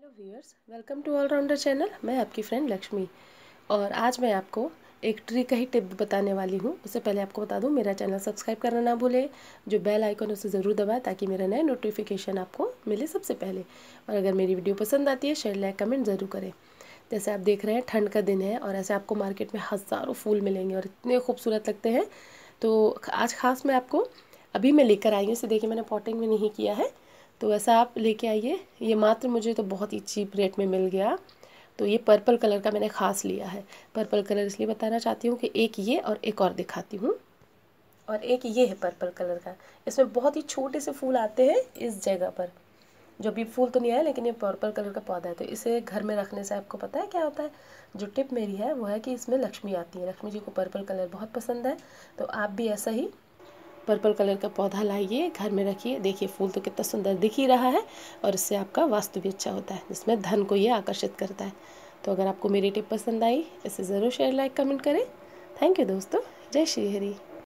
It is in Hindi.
Viewers, welcome to allrounder channel. मैं आपकी फ्रेंड लक्ष्मी और आज मैं आपको एक ट्री का ही टिप बताने वाली हूँ। उससे पहले आपको बता दूँ, मेरा चैनल सब्सक्राइब करना ना भूलें, जो बेल आइकन उसे ज़रूर दबाएं ताकि मेरा नया नोटिफिकेशन आपको मिले सबसे पहले। और अगर मेरी वीडियो पसंद आती है, शेयर लाइक कमेंट ज़रूर करें। जैसे आप देख रहे हैं, ठंड का दिन है और ऐसे आपको मार्केट में हज़ारों फूल मिलेंगे और इतने खूबसूरत लगते हैं। तो आज ख़ास मैं आपको अभी मैं लेकर आई हूँ, इसे देखिए मैंने पॉटिंग में नहीं किया है, तो ऐसा आप लेके आइए। ये मात्र मुझे तो बहुत ही चीप रेट में मिल गया। तो ये पर्पल कलर का मैंने ख़ास लिया है। पर्पल कलर इसलिए बताना चाहती हूँ कि एक ये और एक और दिखाती हूँ। और एक ये है पर्पल कलर का, इसमें बहुत ही छोटे से फूल आते हैं इस जगह पर। जो भी फूल तो नहीं आया, लेकिन ये पर्पल कलर का पौधा है। तो इसे घर में रखने से आपको पता है क्या होता है। जो टिप मेरी है वो है कि इसमें लक्ष्मी आती है। लक्ष्मी जी को पर्पल कलर बहुत पसंद है। तो आप भी ऐसा ही पर्पल कलर का पौधा लाइए, घर में रखिए। देखिए फूल तो कितना सुंदर दिख ही रहा है और इससे आपका वास्तु भी अच्छा होता है, जिसमें धन को ये आकर्षित करता है। तो अगर आपको मेरी टिप पसंद आई, इसे ज़रूर शेयर लाइक कमेंट करें। थैंक यू दोस्तों। जय श्री हरि।